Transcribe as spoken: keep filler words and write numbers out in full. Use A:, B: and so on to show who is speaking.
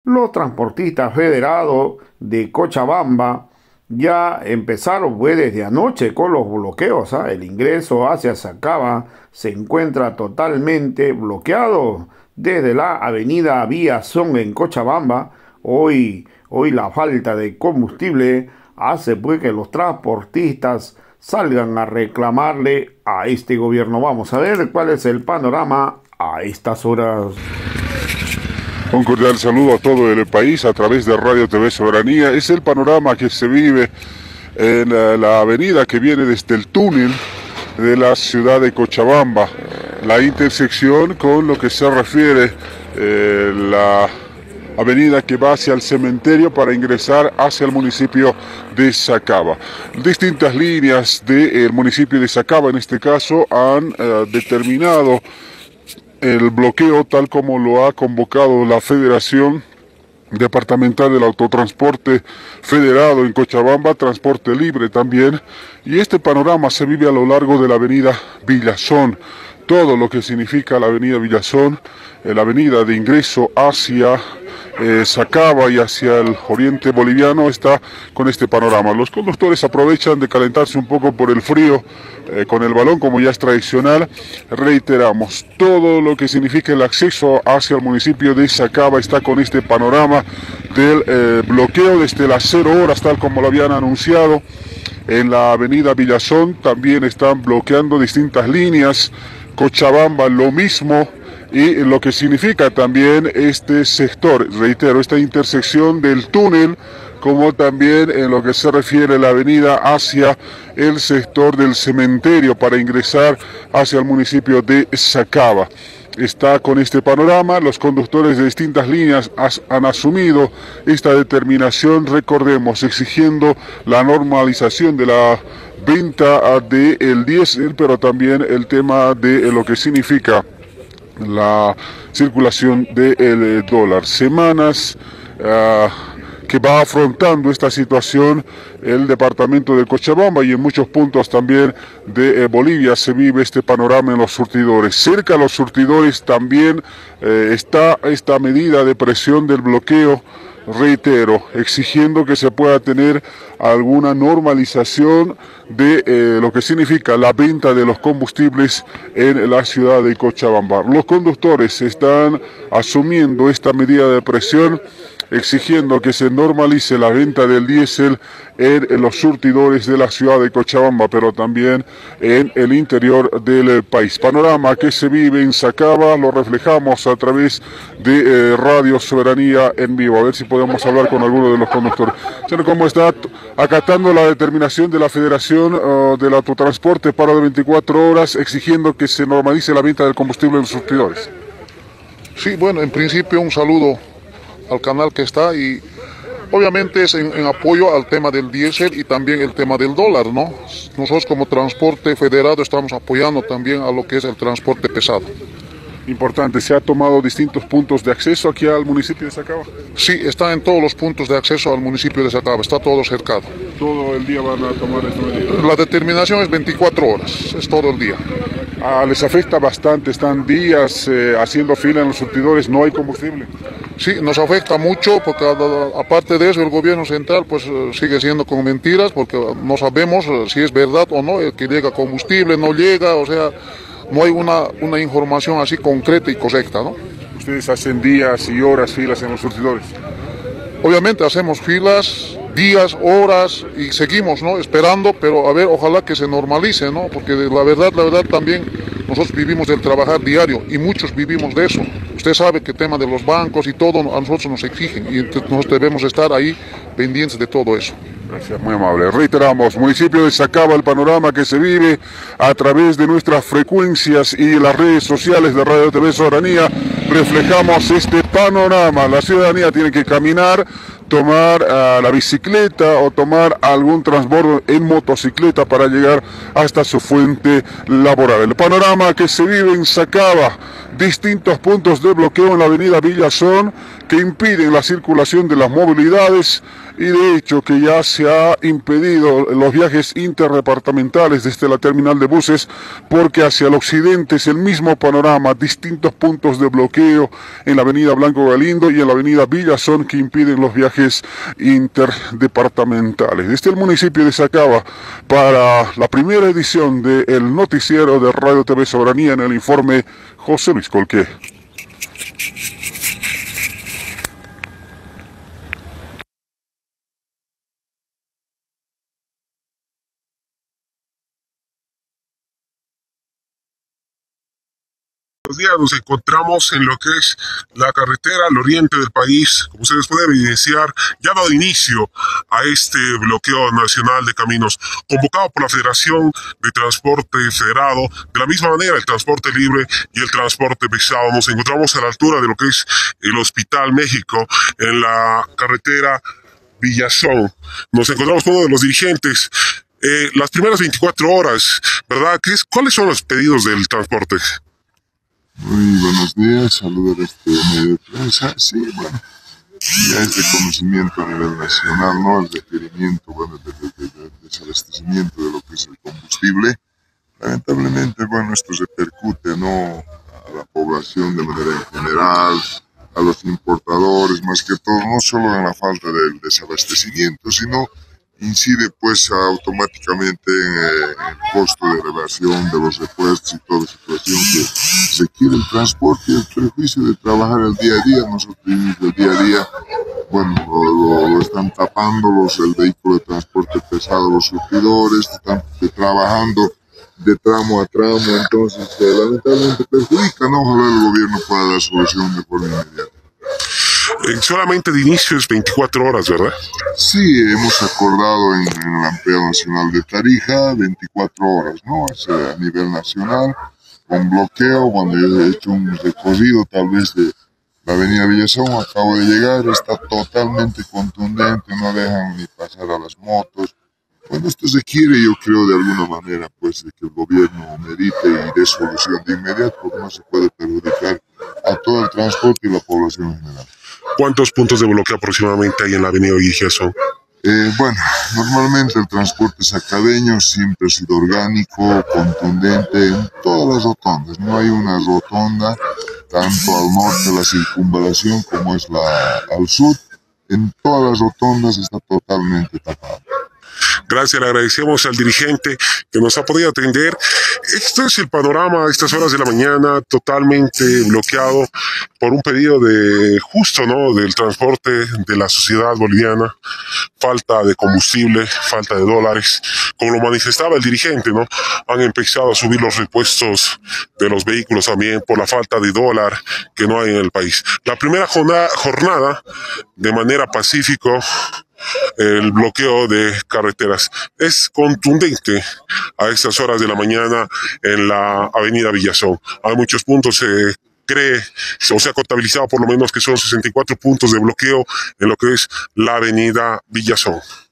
A: Los transportistas federados de Cochabamba ya empezaron pues, desde anoche con los bloqueos. ¿ah? El ingreso hacia Sacaba se encuentra totalmente bloqueado desde la avenida Villazón en Cochabamba. Hoy, hoy la falta de combustible hace pues que los transportistas salgan a reclamarle a este gobierno. Vamos a ver cuál es el panorama a estas horas.
B: Un cordial saludo a todo el país a través de Radio T V Soberanía. Es el panorama que se vive en la, la avenida que viene desde el túnel de la ciudad de Cochabamba. La intersección con lo que se refiere eh, la avenida que va hacia el cementerio para ingresar hacia el municipio de Sacaba. Distintas líneas del municipio de Sacaba en este caso han eh, determinado el bloqueo tal como lo ha convocado la Federación Departamental del Autotransporte Federado en Cochabamba, Transporte Libre también, y este panorama se vive a lo largo de la avenida Villazón. Todo lo que significa la avenida Villazón, eh, la avenida de ingreso hacia eh, Sacaba y hacia el oriente boliviano está con este panorama. Los conductores aprovechan de calentarse un poco por el frío eh, con el balón, como ya es tradicional. Reiteramos, todo lo que significa el acceso hacia el municipio de Sacaba está con este panorama del eh, bloqueo desde las cero horas, tal como lo habían anunciado. En la avenida Villazón también están bloqueando distintas líneas. Cochabamba lo mismo, y lo que significa también este sector, reitero, esta intersección del túnel, como también en lo que se refiere a la avenida hacia el sector del cementerio para ingresar hacia el municipio de Sacaba. Está con este panorama, los conductores de distintas líneas has, han asumido esta determinación, recordemos, exigiendo la normalización de la venta del diésel, pero también el tema de lo que significa la circulación del dólar. Semanas uh, que va afrontando esta situación el departamento de Cochabamba, y en muchos puntos también de eh, Bolivia se vive este panorama en los surtidores. Cerca de los surtidores también eh, está esta medida de presión del bloqueo, reitero, exigiendo que se pueda tener alguna normalización de eh, lo que significa la venta de los combustibles en la ciudad de Cochabamba. Los conductores están asumiendo esta medida de presión, exigiendo que se normalice la venta del diésel en, en los surtidores de la ciudad de Cochabamba, pero también en el interior del país. Panorama que se vive en Sacaba, lo reflejamos a través de eh, Radio Soberanía en vivo. A ver si podemos hablar con alguno de los conductores. Señor, ¿cómo está? Acatando la determinación de la Federación uh, del Autotransporte para de veinticuatro horas, exigiendo que se normalice la venta del combustible en los surtidores.
C: Sí, bueno, en principio un saludo al canal que está, y obviamente es en, en apoyo al tema del diésel y también el tema del dólar, ¿no? Nosotros como transporte federado estamos apoyando también a lo que es el transporte pesado.
B: Importante, ¿se ha tomado distintos puntos de acceso aquí al municipio de Sacaba?
C: Sí, está en todos los puntos de acceso al municipio de Sacaba, está todo cercado.
B: ¿Todo el día van a tomar esta medida?
C: La determinación es veinticuatro horas, es todo el día.
B: Ah, les afecta bastante, están días eh, haciendo fila en los surtidores, no hay combustible.
C: Sí, nos afecta mucho porque aparte de eso el gobierno central pues sigue siendo con mentiras, porque no sabemos si es verdad o no, que llega combustible, no llega, o sea, no hay una, una información así concreta y correcta, ¿no?
B: ¿Ustedes hacen días y horas filas en los surtidores?
C: Obviamente hacemos filas, días, horas, y seguimos, ¿no?, esperando, pero a ver, ojalá que se normalice, ¿no?, porque la verdad, la verdad también nosotros vivimos del trabajar diario y muchos vivimos de eso. Usted sabe que el tema de los bancos y todo a nosotros nos exigen, y nosotros debemos estar ahí pendientes de todo eso.
B: Gracias, muy amable. Reiteramos, municipio de Sacaba, el panorama que se vive a través de nuestras frecuencias y las redes sociales de Radio T V Soberanía. Reflejamos este panorama. La ciudadanía tiene que caminar, tomar uh, la bicicleta o tomar algún transbordo en motocicleta para llegar hasta su fuente laboral. El panorama que se vive en Sacaba, distintos puntos de bloqueo en la avenida Villazón que impiden la circulación de las movilidades, y de hecho que ya se ha impedido los viajes interdepartamentales desde la terminal de buses, porque hacia el occidente es el mismo panorama, distintos puntos de bloqueo bloqueo en la avenida Blanco Galindo y en la avenida Villazón, que impiden los viajes interdepartamentales. Desde el municipio de Sacaba, para la primera edición del noticiero de Radio T V Soberanía, en el informe José Luis Colque.
D: Días nos encontramos en lo que es la carretera al oriente del país. Como ustedes pueden evidenciar, ya ha dado inicio a este bloqueo nacional de caminos convocado por la Federación de Transporte Federado. De la misma manera, el transporte libre y el transporte pesado. Nos encontramos a la altura de lo que es el Hospital México, en la carretera Villazón. Nos encontramos con uno de los dirigentes. Eh, las primeras veinticuatro horas, ¿verdad? ¿Qué es, ¿Cuáles son los pedidos del transporte?
E: Muy buenos días, saludos a este medio de prensa. Sí, bueno, ya es de conocimiento a nivel nacional, ¿no? El requerimiento, bueno, de, de, de, de desabastecimiento de lo que es el combustible. Lamentablemente, bueno, esto repercute, ¿no?, a la población de manera en general, a los importadores, más que todo, no solo en la falta del desabastecimiento, sino incide pues automáticamente en eh, el costo de elevación de los repuestos y toda situación que requiere el transporte y el perjuicio de trabajar el día a día. Nosotros vivimos el día a día, bueno, lo, lo, lo están tapando los, el vehículo de transporte pesado, los surtidores, están trabajando de tramo a tramo, entonces eh, lamentablemente perjudica, ¿no? Ojalá el gobierno pueda dar solución de forma inmediata.
D: Eh, solamente de inicio es veinticuatro horas, ¿verdad?
E: Sí, hemos acordado en, en el Ampeo Nacional de Tarija veinticuatro horas, ¿no? Es a nivel nacional, con bloqueo. Cuando yo he hecho un recorrido tal vez de la avenida Villazón, acabo de llegar, está totalmente contundente, no dejan ni pasar a las motos. Bueno, esto se quiere, yo creo, de alguna manera, pues, de que el gobierno medite y dé solución de inmediato, porque no se puede perjudicar a todo el transporte y la población en general.
D: ¿Cuántos puntos de bloqueo aproximadamente hay en la avenida Villazón?
E: Eh, bueno, normalmente el transporte sacadeño siempre ha sido orgánico, contundente en todas las rotondas. No hay una rotonda, tanto al norte la circunvalación como es la al sur. En todas las rotondas está totalmente tapado.
D: Gracias, le agradecemos al dirigente que nos ha podido atender. Este es el panorama a estas horas de la mañana, totalmente bloqueado por un pedido de justo, ¿no?, del transporte de la sociedad boliviana. Falta de combustible, falta de dólares. Como lo manifestaba el dirigente, ¿no?, han empezado a subir los repuestos de los vehículos también por la falta de dólar que no hay en el país. La primera jornada, jornada de manera pacífica, el bloqueo de carreteras es contundente a estas horas de la mañana en la avenida Villazón. Hay muchos puntos, se cree, o se ha contabilizado por lo menos que son sesenta y cuatro puntos de bloqueo en lo que es la avenida Villazón.